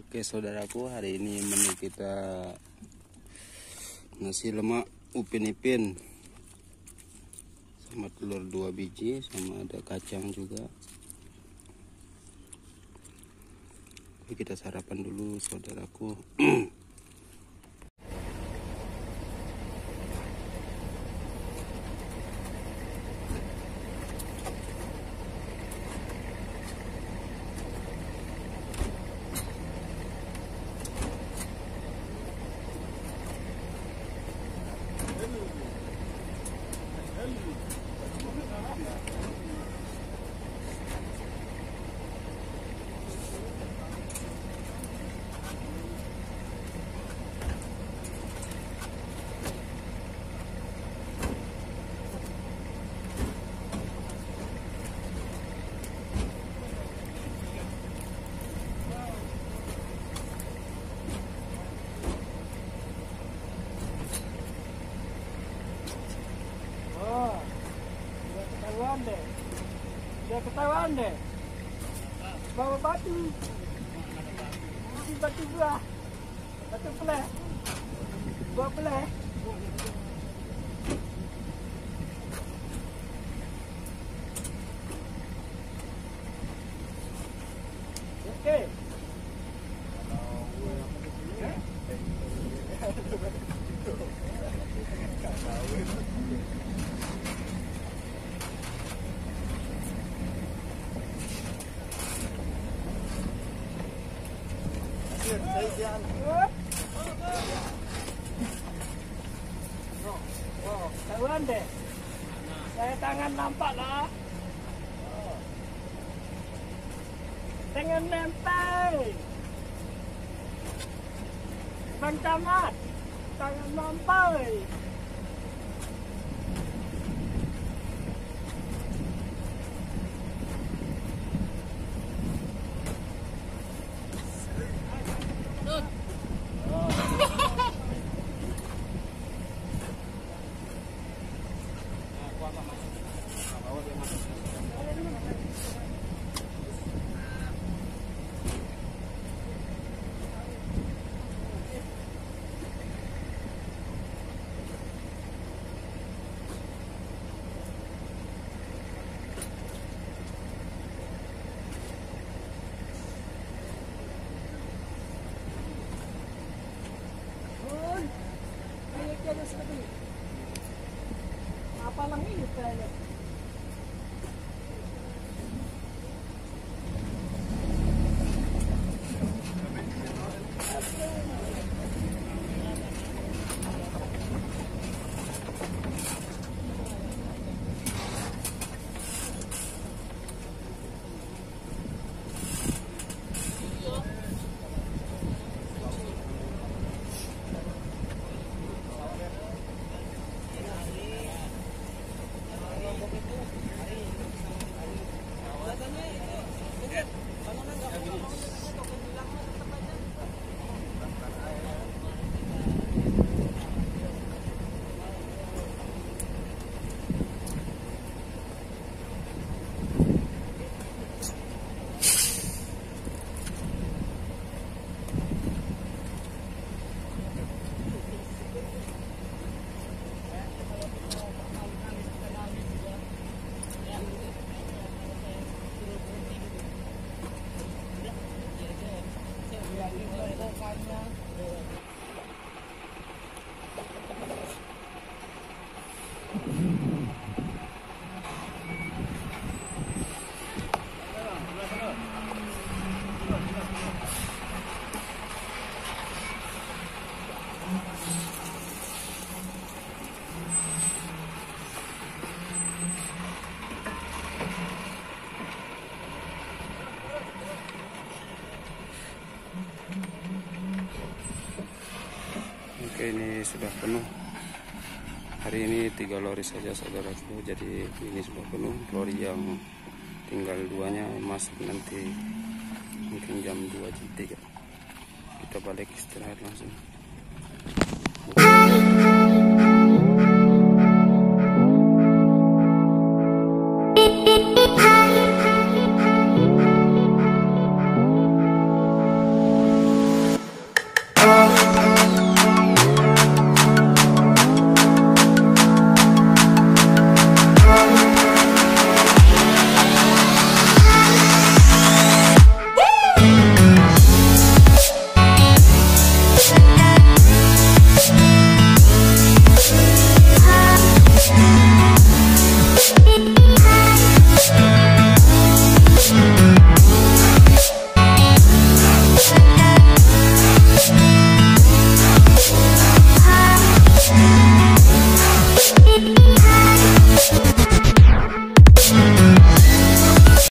Oke saudaraku, hari ini menu kita nasi lemak upin ipin sama telur 2 biji, sama ada kacang juga. Oke, kita sarapan dulu saudaraku. Dia ketahuan deh. Bawa batu. Batu buah. Batu peleh. Buah peleh. Oke. Tahuan deh. Saya tangan nampak lah. Tangan nempel. Bang Camat, tangan nampak. Apa lang ini kayaknya? Oke, ini sudah penuh. Hari ini 3 lori saja saudaraku, jadi ini sudah penuh. Lori yang tinggal 2-nya masuk nanti mungkin jam 2 jam 3. Kita balik istirahat langsung.